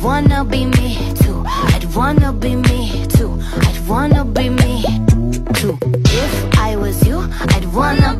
wanna be me too. I'd wanna be me too. I'd wanna be me too. If I was you, I'd wanna